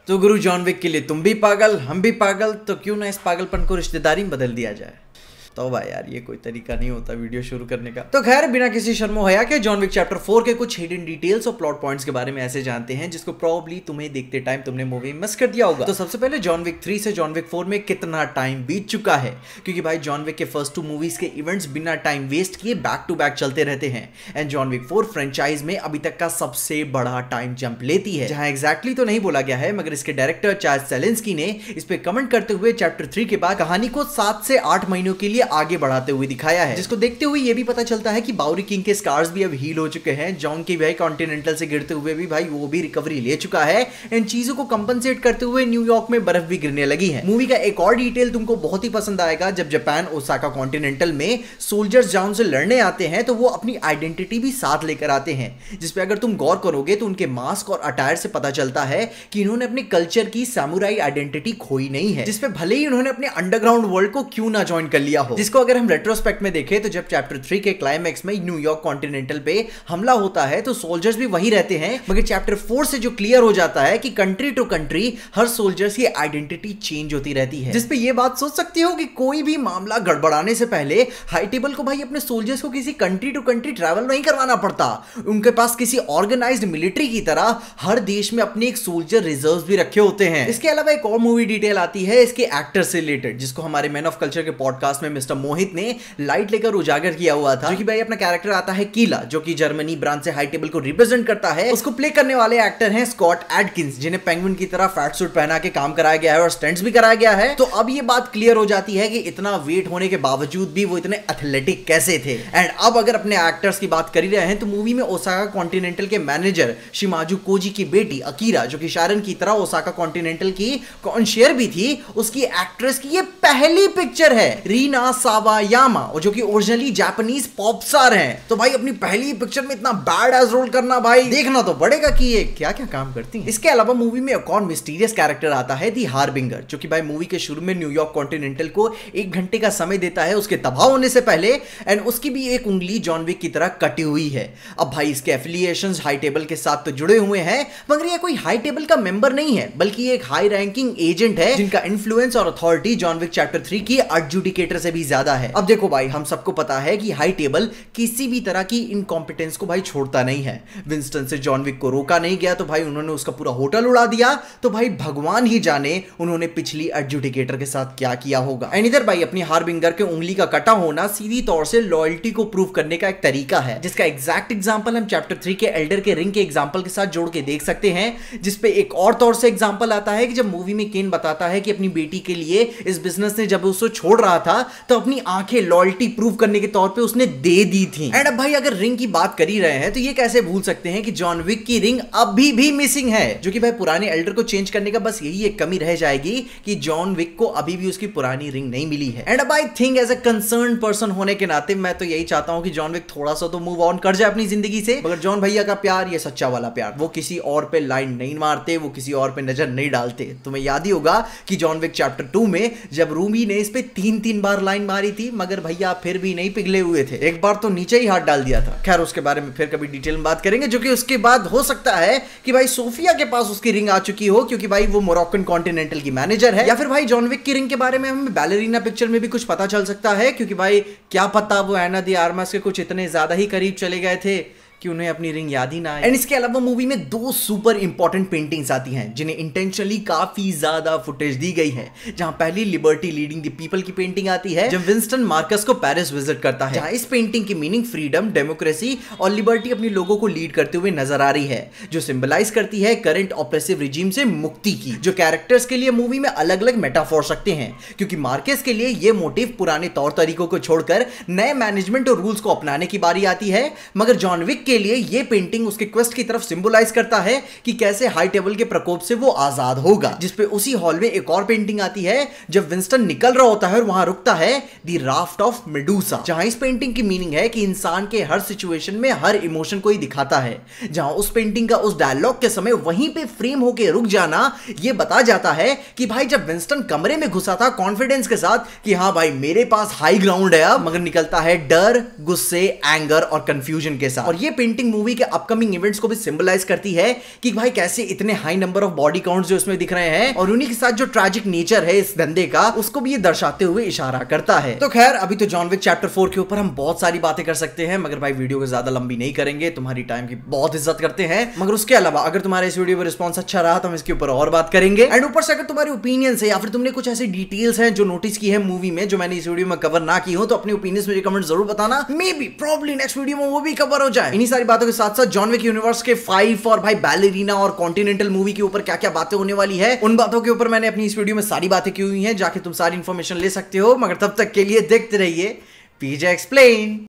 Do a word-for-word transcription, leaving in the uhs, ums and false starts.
तो गुरु John Wick के लिए तुम भी पागल, हम भी पागल, तो क्यों ना इस पागलपन को रिश्तेदारी में बदल दिया जाए। तो भाई यार ये कोई तरीका नहीं होता वीडियो शुरू करने का। तो खैर बिना किसी शर्मो हया के जॉन विक चैप्टर फोर के कुछ हिडन डिटेल्स और प्लॉट पॉइंट्स के बारे में ऐसे जानते हैं जिसको प्रोबेबली तुम्हें देखते टाइम तुमने मूवी मिस कर दिया होगा। तो सबसे पहले जॉन विक थ्री से जॉन विक फोर में कितना टाइम बीत चुका है, क्योंकि भाई जॉन विक के फर्स्ट टू मूवीज के इवेंट्स बिना टाइम वेस्ट किए बैक टू बैक चलते रहते हैं and John Wick four franchise में अभी तक का सबसे बड़ा टाइम जंप लेती है। जहां एग्जैक्टली तो नहीं बोला गया है, मगर इसके डायरेक्टर चार्ल्स सेलेंस्की ने इस पे कमेंट करते हुए चैप्टर थ्री के बाद कहानी को सात से आठ महीनों के लिए आगे बढ़ाते हुए दिखाया है, जिसको देखते हुए ये भी पता चलता है कि बाउरी किंग के स्कार्स भी अब हील हो चुके हैं। जॉन की भाई कॉन्टिनेंटल से गिरते हुए भी भाई वो भी रिकवरी ले चुका है। इन चीजों को कंपनसेट करते हुए न्यूयॉर्क में बर्फ भी गिरने लगी है। मूवी का एक और डिटेल तुमको बहुत ही पसंद आएगा, जब जापान ओसाका कॉन्टिनेंटल में सोल्जर्स जॉन से लड़ने आते हैं तो वो अपनी आइडेंटिटी भी साथ लेकर आते हैं, जिसपे अगर तुम गौर करोगे तो उनके मास्क और अटायर से पता चलता है कि इन्होंने अपने कल्चर की सामुराई आइडेंटिटी खोई नहीं है, जिसपे भले ही उन्होंने अपने अंडरग्राउंड वर्ल्ड को क्यों ना ज्वाइन कर लिया हो। जिसको अगर हम रेट्रोस्पेक्ट में देखें तो जब चैप्टर थ्री के क्लाइमैक्स में न्यूयॉर्क कॉन्टिनेंटल पे हमला होता है तो सोल्जर्स भी वही रहते हैं, मगर चैप्टर फोर से जो क्लियर हो जाता है कि कंट्री टू कंट्री हर सोल्जर्स की आइडेंटिटी चेंज होती रहती है। जिसपे ये बात सोच सकते हो कि कोई भी मामला गड़बड़ाने से पहले हाई टेबल को भाई अपने सोल्जर्स को किसी कंट्री टू कंट्री ट्रैवल नहीं करवाना पड़ता। उनके पास किसी ऑर्गेनाइज्ड मिलिट्री की तरह हर देश में अपने एक सोल्जर रिजर्व भी रखे होते हैं। इसके अलावा एक और मूवी डिटेल आती है इसके एक्टर से रिलेटेड, जिसको हमारे मैन ऑफ कल्चर के पॉडकास्ट में मिस्टर मोहित ने लाइट लेकर उजागर किया हुआ था। जो कि भाई अपना कैरेक्टर आता है कीला, जो कि जर्मनी ब्रांच से हाई टेबल को रिप्रेजेंट करता है। उसको प्ले करने वाले एक्टर हैं स्कॉट एडकिंस, जिन्हें पेंगुइन की तरह फैट सूट पहना के काम कराया गया है और स्टंट्स भी कराया गया है। तो अब ये बात क्लियर हो जाती है कि इतना वेट होने के बावजूद भी वो इतने एथलेटिक कैसे थे। एंड अब अगर अपने एक्टर्स की बात कर ही रहे हैं तो मूवी में ओसाका कॉन्टिनेंटल के मैनेजर शिमाजू कोजी की बेटी अकीरा, जो कि शारन की तरह ओसाका कॉन्टिनेंटल की कॉन्शियर भी थी, उसकी एक्ट्रेस की ये पहली पिक्चर है। रीना सावायामा, जो कि ओरिजिनली जापानीज पॉप स्टार हैं। तो भाई अपनी पहली पिक्चर में इतना बैड एज रोल करना, भाई देखना तो पड़ेगा कि ये क्या क्या काम करती है। इसके अलावा मूवी में एक और मिस्टीरियस कैरेक्टर आता है दी हार्बिंगर, जो कि भाई मूवी के शुरू में न्यूयॉर्क कॉन्टिनेंटल को एक घंटे का समय देता है उसके तबाह होने से पहले, एंड उसकी भी एक उंगली जॉन विक की तरह कटी हुई है। अब भाई इसके एफिलिएशंस हाई टेबल के साथ तो जुड़े हुए हैं, मगर ये कोई हाई टेबल का मेंबर नहीं है, बल्कि एक हाई रैंकिंग एजेंट है जिनका इन्फ्लुएंस और authority John Wick chapter three की एडजुडिकेटर से भी ज्यादा है। अब देखो भाई, हम सबको पता है कि हाई टेबल किसी भी तरह की इनकॉम्पिटेंस को भाई छोड़ता नहीं है। विंस्टन से जॉन विक को रोका नहीं गया तो भाई उन्होंने उसका पूरा होटल उड़ा दिया। तो भाई भगवान ही जाने उन्होंने पिछली एडजुडिकेटर के साथ क्या किया होगा। एंड इधर भाई अपनी हार्बिंगर के उंगली का कटा होना सीधी तौर से लॉयल्टी को प्रूव करने का एक तरीका है, जिसका एग्जैक्ट एग्जांपल हम चैप्टर थ्री के एल्डर के रिंग के एग्जांपल के साथ जोड़ के देख सकते हैं। जिसपे एक और तौर से एग्जांपल आता है कि जब मूवी में केन बताता है कि अपनी बेटी के लिए इस बिजनेस ने जब उसको छोड़ रहा था तो अपनी आंखें लॉयल्टी प्रूव करने के तौर पे उसने दे दी थी। एंड अब भाई अगर रिंग की बात कर ही रहे हैं तो ये कैसे भूल सकते हैं कि जॉन विक की रिंग अभी भी मिसिंग है, जो कि भाई पुराने एल्डर को चेंज करने का बस यही एक कमी रह जाएगी कि जॉन विक को अभी भी उसकी पुरानी रिंग नहीं मिली है। एंड अब I think as a concern person होने के नाते मैं तो यही चाहता हूं कि जॉन विक थोड़ा सा तो मूव ऑन कर जाए अपनी जिंदगी से, मगर जॉन भैया का प्यार ये सच्चा वाला प्यार, वो किसी और पे लाइन नहीं मारते, वो किसी और पे नजर नहीं डालते। तुम्हें याद ही होगा कि जॉन विक चैप्टर टू में जब रूमी ने इस पे तीन तीन बार लाइन मारी थी, मगर भैया फिर भी नहीं पिघले हुए थे, एक बार तो नीचे ही हाथ डाल दिया था। खैर उसके बारे में फिर कभी डिटेल में बात करेंगे, जो कि उसके बाद हो सकता है कि भाई सोफिया के पास उसकी रिंग आ चुकी हो, क्योंकि भाई वो मोरक्कन कॉन्टिनेंटल की मैनेजर है, या फिर भाई जॉन विक की रिंग के बारे में हमें बैलेरिना पिक्चर में भी कुछ पता चल सकता है, क्योंकि भाई क्या पता वो एना दी आर्मस के कुछ इतने ज्यादा ही करीब चले गए थे कि उन्हें अपनी रिंग याद ही ना आए। एंड इसके अलावा मूवी में दो सुपर इंपॉर्टेंट पेंटिंग्स आती हैं जिन्हें इंटेंशनली काफी ज्यादा फुटेज दी गई है। जहां पहली लिबर्टी लीडिंग द पीपल की पेंटिंग आती है जब विंस्टन मार्कस को पेरिस विजिट करता है, जहां इस पेंटिंग की मीनिंग फ्रीडम, डेमोक्रेसी और लिबर्टी अपने लोगों को लीड करते हुए नजर आ रही है, जो सिंबलाइज करती है करंट ऑप्रेसिव रिजीम से मुक्ति की, जो कैरेक्टर्स के लिए मूवी में अलग अलग मेटाफोर सकते हैं, क्योंकि मार्केस के लिए यह मोटिव पुराने तौर तरीकों को छोड़कर नए मैनेजमेंट और रूल्स को अपनाने की बारी आती है, मगर जॉन विक के लिए यह पेंटिंग उसके क्वेस्ट की तरफ सिंबलाइज करता है कि कैसे हाई टेबल के प्रकोप से वो आजाद होगा। जिसपे उसी हॉल में एक और पेंटिंग आती है जब विंस्टन निकल रहा होता है और वहां रुकता है, द राफ्ट ऑफ मेडूसा, जहां इस पेंटिंग की मीनिंग है कि इंसान के हर सिचुएशन में हर इमोशन को ही दिखाता है। जहां उस पेंटिंग का उस डायलॉग के समय वहीं पे फ्रेम होके रुक जाना यह बता जाता है कि भाई जब विंस्टन कमरे में घुसा था कॉन्फिडेंस के साथ कि हाँ भाई मेरे पास हाई ग्राउंड है, मगर निकलता है डर, गुस्से, एंगर और कंफ्यूजन के साथ। और ये पेंटिंग मूवी के अपकमिंग इवेंट्स को भी सिंबलाइज करती है कि भाई कैसे इतने high number of body counts जो इसमें दिख रहे हैं और उन्हीं के साथ जो ट्रैजिक नेचर है इस धंधे का उसको भी ये दर्शाते हुए इशारा करता है। तो खैर अभी तो जॉन विक चैप्टर फोर के ऊपर हम बहुत सारी बातें कर सकते हैं, मगर भाई वीडियो को ज्यादा लंबी नहीं करेंगे, तुम्हारी टाइम की बहुत इज्जत करते हैं। मगर उसके अलावा अगर तुम्हारे इस वीडियो पर रिस्पॉन्स अच्छा रहा तो हम इसके ऊपर और बात करेंगे। एंड ऊपर से अगर तुम्हारी ओपिनियन है या फिर तुमने कुछ ऐसी डिटेल्स हैं जो नोटिस की है मूवी में जो मैंने इस वीडियो में कवर ना की हो तो अपनी ओपिनियंस मुझे कमेंट जरूर बताना। Maybe probably next video में वो भी कवर हो जाए। इन्हीं सारी बातों के साथ साथ जॉन विक यूनिवर्स के फाइव और भाई बैलेरिना और कॉन्टिनेंटल मूवी के ऊपर क्या क्या बातें होने वाली है उन बातों के ऊपर मैंने अपनी इस वीडियो में सारी बातें की हुई हैं, जाके तुम सारी इंफॉर्मेशन ले सकते हो। मगर तब तक के लिए देखते रहिए पीजे एक्सप्लेन।